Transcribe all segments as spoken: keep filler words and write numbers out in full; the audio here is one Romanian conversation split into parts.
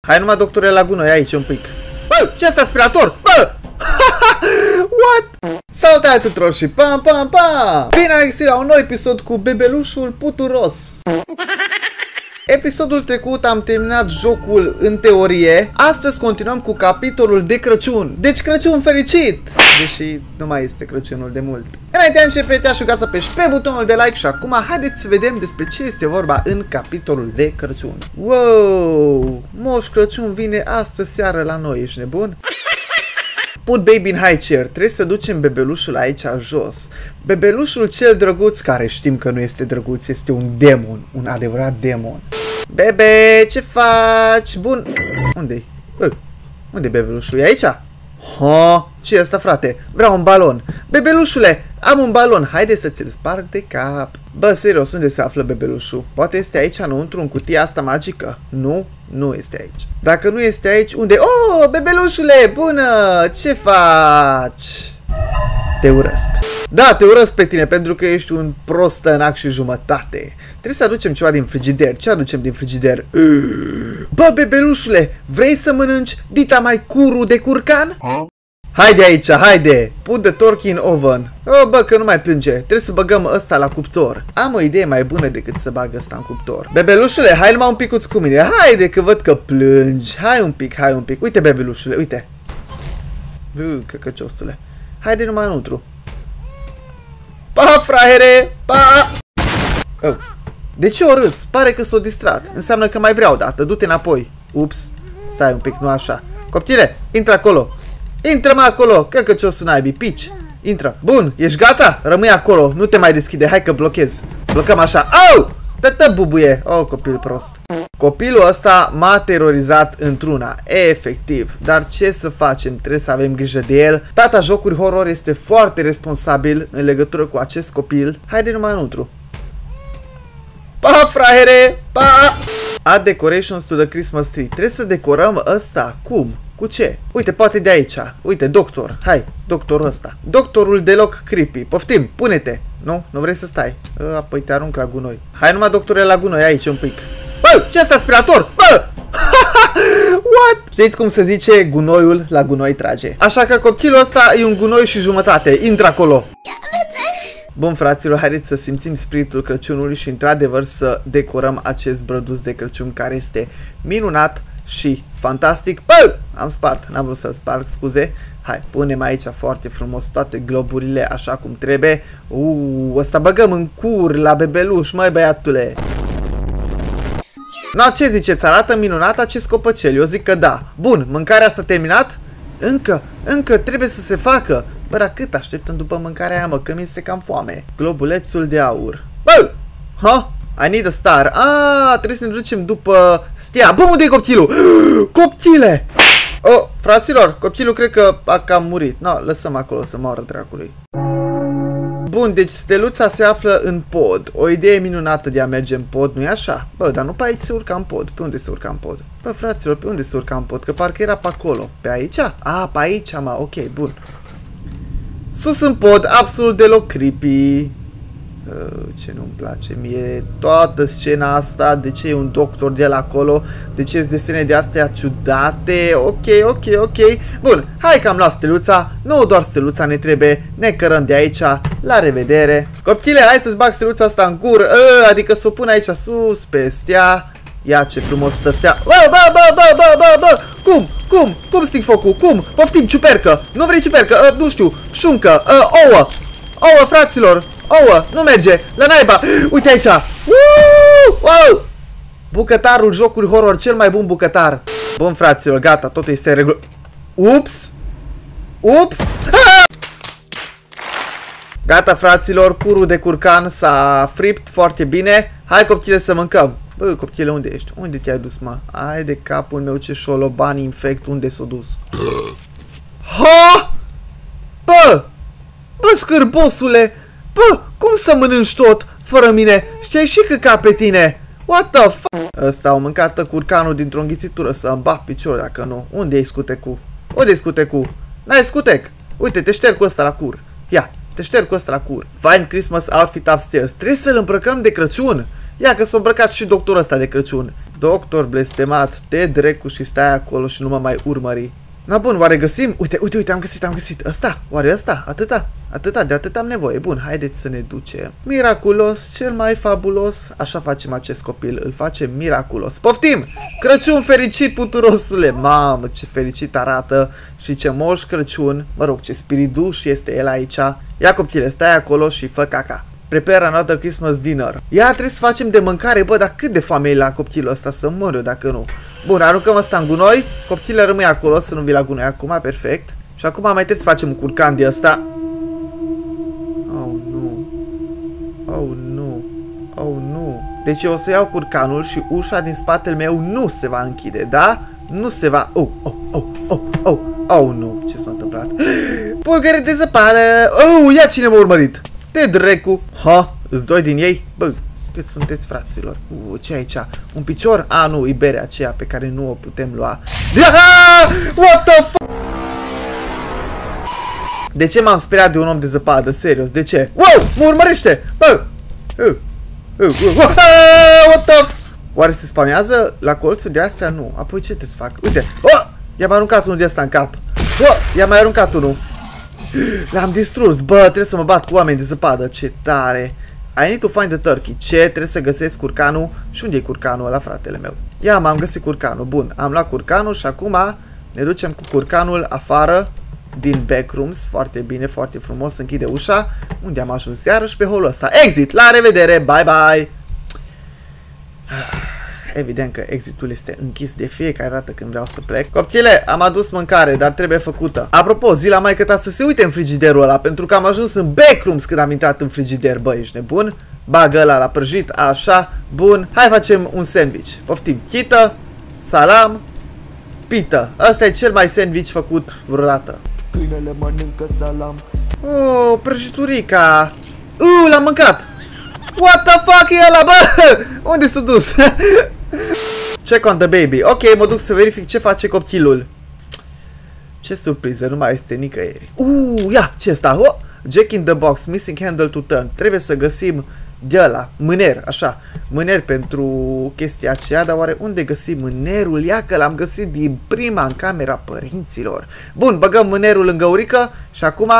Hai numai, doctore, la gunoi aici un pic. Bă, ce este aspirator? Bă! What? Salutare tuturor și pam pam pam! Bine am găsit la un nou episod cu bebelușul puturos. Episodul trecut am terminat jocul în teorie. Astăzi continuăm cu capitolul de Crăciun. Deci Crăciun fericit! Deși nu mai este Crăciunul de mult. Înainte de a începe, te-aș ruga să apeși pe butonul de like și acum haideți să vedem despre ce este vorba în capitolul de Crăciun. Wow! Moș Crăciun vine astă seară la noi, ești nebun? Put baby in high chair. Trebuie să ducem bebelușul aici jos. Bebelușul cel drăguț, care știm că nu este drăguț, este un demon. Un adevărat demon. Bebe, ce faci? Bun. Unde-i? Unde-i bebelușul? E aici? Ha, ce e asta, frate? Vreau un balon. Bebelușule, am un balon. Haide să ți-l sparg de cap. Bă, serios, unde se află bebelușul? Poate este aici înăuntru, în cutia asta magică? Nu, nu este aici. Dacă nu este aici, unde? Oh, bebelușule, bună! Ce faci? Te urăsc. Da, te urăsc pe tine pentru că ești un prostănac și jumătate. Trebuie să aducem ceva din frigider. Ce aducem din frigider? Bă, bebelușule, vrei să mănânci dita mai curu de curcan? Haide aici, haide! Put the turkey in oven. Oh, bă, că nu mai plânge. Trebuie să băgăm ăsta la cuptor. Am o idee mai bună decât să bag ăsta în cuptor. Bebelușule, hai numai un picuț cu mine. Haide, că văd că plângi. Hai un pic, hai un pic. Uite, bebelușule, uite. Bă, căcăciosule. Haide numai înăuntru. Pa, fraiere! Pa! Oh. De ce o râs? Pare că s-o distrat. Înseamnă că mai vreau o dată. Du-te înapoi. Ups. Stai un pic, nu așa. Coptile, intră acolo. Intră-mă acolo. Căcăciosul naibii. Pici. Intră. Bun, ești gata? Rămâi acolo. Nu te mai deschide. Hai că blochez. Blocăm așa. Au! Tă-tă, bubuie. Oh, copil prost. Copilul ăsta m-a terorizat într-una. Efectiv. Dar ce să facem? Trebuie să avem grijă de el. Tata Jocuri Horror este foarte responsabil în legătură cu acest copil. Haide numai înăuntru. Pa, fraiere! Pa! Add decorations to the Christmas tree. Trebuie să decorăm ăsta. Cum? Cu ce? Uite, poate de aici. Uite, doctor. Hai, doctorul ăsta. Doctorul deloc creepy. Poftim, pune-te. Nu? Nu vrei să stai? Apoi te arunc la gunoi. Hai numai, doctore, la gunoi aici un pic. Bă, ce este aspirator? Bă! What? Știți cum se zice, gunoiul la gunoi trage. Așa că copilul ăsta e un gunoi și jumătate. Intră acolo. Bun, fraților, haideți să simțim spiritul Crăciunului și într-adevăr să decorăm acest brăduț de Crăciun care este minunat și fantastic. Bă! Am spart, n-am vrut să sparg, scuze. Hai, punem aici foarte frumos toate globurile așa cum trebuie. Uuu, ăsta băgăm în cur la bebeluș, măi băiatule. No, ce ziceți? Arată minunat acest copăcel? Eu zic că da. Bun, mâncarea s-a terminat? Încă, încă trebuie să se facă. Bă, dar cât așteptăm după mâncarea aia, mă, că mi se cam foame. Globulețul de aur. Bă! Ha? I need a star. Ah, trebuie să ne ducem după stea. Bă, unde e copilul? Coptile! Oh, fraților, copilul cred că a cam murit. No, lăsăm acolo să moară dracului. Bun, deci steluța se află în pod. O idee minunată de a merge în pod, nu-i așa? Bă, dar nu pe aici se urca în pod. Pe unde se urca în pod? Bă, fraților, pe unde se urca în pod? Că parcă era pe acolo. Pe aici? Ah, pe aici, mă. Ok, bun. Sus în pod, absolut deloc creepy. Uh, ce nu-mi place mie toată scena asta. De ce e un doctor de la acolo? De ce sunt desene de astea ciudate? Ok, ok, ok. Bun, hai că am luat steluța. Nu doar steluța ne trebuie. Ne cărăm de aici. La revedere. Copile, hai să-ți bag steluța asta în gură. uh, Adică să o pun aici sus pe stea. Ia ce frumos stă stea. Bă, bă, bă, bă, bă, bă, bă. Cum? Cum? Cum sting focul? Cum? Poftim, ciupercă. Nu vrei ciupercă? Uh, nu știu. Șuncă. Uh, ouă. Ouă, fraților. Ouă. Nu merge. La naiba. Uite aici. Uuu! Wow! Bucătarul Jocuri Horror. Cel mai bun bucătar. Bun, fraților. Gata. Totul este în regulă. Ups. Ups. Ah! Gata, fraților. Curul de curcan s-a fript foarte bine. Hai, copile, să mâncăm. Bă, copile, unde ești? Unde te-ai dus, mă? Ai de capul meu, ce șoloban infect, unde s-a dus? Ha! Bă! Bă, scârbosule! Bă, cum să mănânci tot fără mine? Știi și căca pe tine? What the fuck? Ăsta au mâncat curcanul dintr-o înghițitură să-mi bat piciorul dacă nu. Unde ai scutecul? Unde ai scutecul? N-ai scutec! Uite, te șterg cu ăsta la cur. Ia, te șterg cu ăsta la cur. Find Christmas outfit upstairs. Trebuie să-l îmbrăcăm de Crăciun. Ia că s-a îmbrăcat și doctorul ăsta de Crăciun. Doctor blestemat, te drecu și stai acolo și nu mă mai urmări. Na bun, oare găsim? Uite, uite, uite, am găsit, am găsit. Ăsta, oare ăsta? Atâta? Atâta, de atât am nevoie. Bun, haideți să ne ducem. Miraculos, cel mai fabulos. Așa facem acest copil, îl facem miraculos. Poftim! Crăciun fericit, puturosule! Mamă, ce fericit arată și ce moș Crăciun. Mă rog, ce spiriduș este el aici. Ia copile, stai acolo și fă caca. Prepare another Christmas dinner. Ia, trebuie să facem de mâncare, bă, dar cât de foame e la copilul ăsta, să mor eu dacă nu. Bun, aruncăm asta în gunoi. Copilele rămâi acolo, să nu vii la gunoi acum, perfect. Și acum mai trebuie să facem un curcan de ăsta. Oh, nu. Oh, nu. Oh, nu. Deci eu o să iau curcanul și ușa din spatele meu nu se va închide, da? Nu se va... Oh, oh, oh, oh, oh, oh, nu. Ce s-a întâmplat? Pulgări de zăpadă. Oh, ia cine m-a urmărit. Te drecu. Ha, îți doi din ei? Bă, cât sunteți, fraților? Uh, ce aici? Un picior? A, nu, e berea aceea pe care nu o putem lua. What the f***? De ce m-am speriat de un om de zăpadă? Serios, de ce? Wow, mă urmărește! Bă! Uh, uh, uh, uh, what the f***? Oare se spawnează la colțul de astea? Nu. Apoi ce trebuie să fac? Uite! Oh! I-am aruncat unul de ăsta în cap. Oh! I-am mai aruncat unul. L-am distrus, bă, trebuie să mă bat cu oameni de zăpadă, ce tare. I need to find the turkey. Ce? Trebuie să găsesc curcanul. Și unde e curcanul ăla, fratele meu? Ia, m-am găsit curcanul, bun, am luat curcanul și acum ne ducem cu curcanul afară din backrooms, foarte bine, foarte frumos, închide ușa. Unde am ajuns? Iarăși pe holul ăsta. Exit, la revedere, bye bye. Evident că exitul este închis de fiecare dată când vreau să plec. Copchile, am adus mâncare, dar trebuie făcută. Apropo, zi la maică ta să se uite în frigiderul ăla, pentru că am ajuns în backrooms când am intrat în frigider. Bă, ești nebun? Bagă ăla la prăjit, așa, bun. Hai facem un sandwich. Poftim, chită, salam, pită. Ăsta e cel mai sandwich făcut vreodată. Câinele mănâncă salam. Oh, prăjiturica. Uh, l-am mâncat. What the fuck e ăla, bă? Unde s-a dus? Check on the baby. Ok, mă duc să verific ce face copilul. Ce surpriză, nu mai este nicăieri. Uuu, ia, ce asta? Oh, Jack in the box, missing handle to turn. Trebuie să găsim de ăla, mâner, așa. Mâner pentru chestia aceea, dar oare unde găsim mânerul? Ia că l-am găsit din prima în camera părinților. Bun, băgăm mânerul în găurică și acum...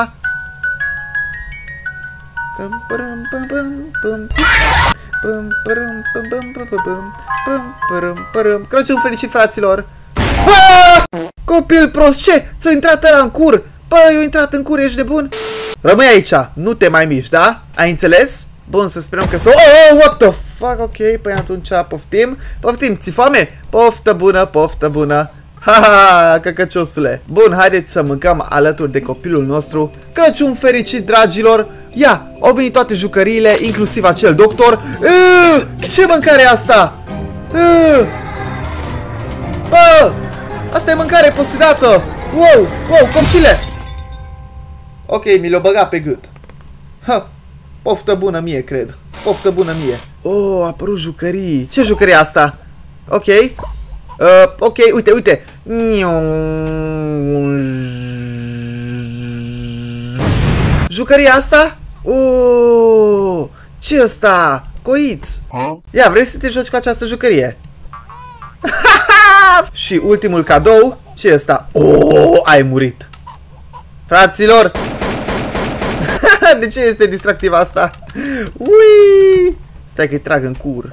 Crăciun fericit, fraților! Copil prost, ce? Ți-a intrat ăla în cur? Bă, eu intrat în cur, ești de bun? Rămâi aici, nu te mai miști, da? Ai înțeles? Bun, să sperăm că s-o... Oh, what the fuck, ok, păi atunci poftim. Poftim, ți foame? Poftă bună, poftă bună. Haha, căcăciosule. Bun, haideți să mâncăm alături de copilul nostru. Crăciun fericit, dragilor. Ia, au venit toate jucăriile, inclusiv acel doctor. Aaaa, ce mâncare e asta? Aaaa. Bă, asta e mâncare posedată. Wow, wow, copile. Ok, mi l-o băgat pe gât. Ha, poftă bună mie, cred. Poftă bună mie. Oh, a apărut jucării. Ce jucărie e asta? Ok. Uh, ok, uite, uite. Jucăria asta? Oh, ce ăsta? Coiț. Ia, vrei să te joci cu această jucărie? Și ultimul cadou. Ce ăsta? Oh, ai murit. Fraților. De ce este distractiv asta? Ui! Stai că-i trag în cur.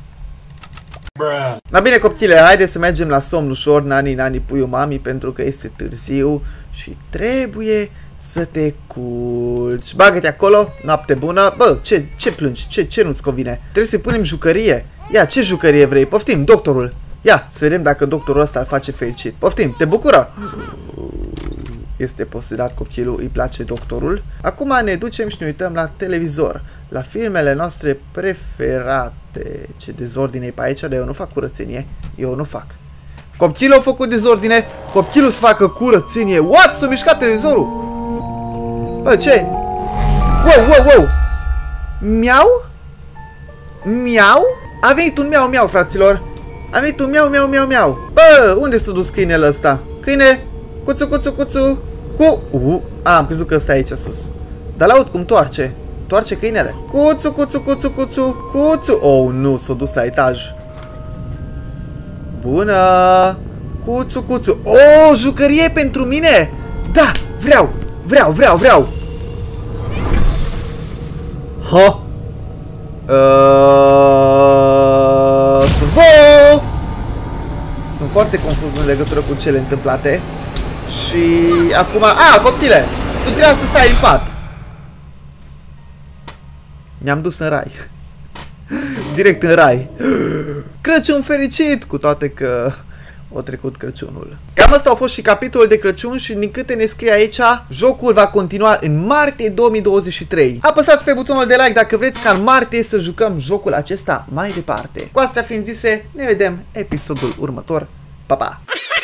Na bine, copchile, haide să mergem la somn ușor, nani, nani, puiu, mami, pentru că este târziu și trebuie să te culci. Bagă-te acolo, noapte bună. Bă, ce, ce plângi? Ce, ce nu-ți convine? Trebuie să-i punem jucărie. Ia, ce jucărie vrei? Poftim, doctorul. Ia, să vedem dacă doctorul ăsta îl face fericit. Poftim, te bucură? Este posedat copilul, îi place doctorul. Acum ne ducem și ne uităm la televizor, la filmele noastre preferate. Ce dezordine e pe aici, dar eu nu fac curățenie. Eu nu fac. Copilul a făcut dezordine, copilul să facă curățenie. What? S-a mișcat televizorul. Bă, ce? Wow, wow, wow. Miau? Miau? A venit un miau, miau, fraților. A venit un miau, miau, miau, miau. Bă, unde s-a dus câinele ăsta? Câine? Cuțu, cuțu, cuțu. Cu... Uh, a, am crezut că ăsta e aici sus. Dar l-aud cum toarce. Toarce câinele. Cuțu, cuțu, cuțu, cuțu, cuțu. Oh, nu, s-a dus la etaj. Bună! Cuțu, cuțu. Oh, jucărie pentru mine! Da, vreau, vreau, vreau, vreau. Ha! Uh, sunt, oh! Sunt foarte confuz în legătură cu cele întâmplate. Și acum... A, coptile! Tu trebuia să stai în pat. Ne-am dus în rai. Direct în rai. Crăciun fericit! Cu toate că o trecut Crăciunul. Cam asta a fost și capitolul de Crăciun și din câte ne scrie aici, jocul va continua în martie două mii douăzeci și trei. Apăsați pe butonul de like dacă vreți ca în martie să jucăm jocul acesta mai departe. Cu astea fiind zise, ne vedem episodul următor. Pa, pa!